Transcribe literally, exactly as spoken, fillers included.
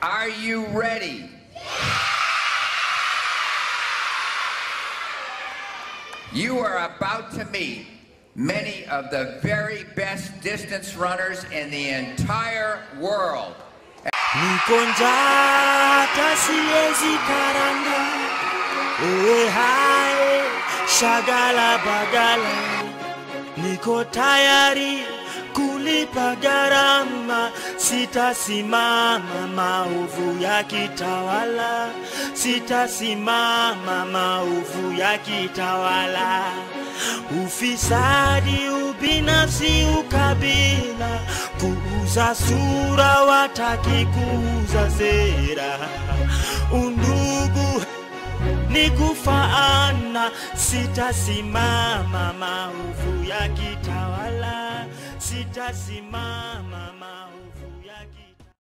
Are you ready? You are about to meet many of the very best distance runners in the entire world. Nikonjata siezi karanga, uwe hae, shagala bagala. Niko tayari kulipa gharama, sitasimama maovu ya kitawala, sitasimama maovu ya kitawala. Ufisadi, ubinafsi, ukabila, kuuza sura wataki kuuza sera. Undugu ni kufaana, sitasimama maovu ya kitawala, sitasimama